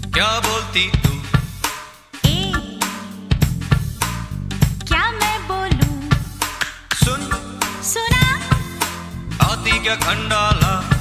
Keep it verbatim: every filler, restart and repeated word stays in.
क्या बोलती तू? ए, क्या मैं बोलूं? सुन सुना? आती क्या खंडाला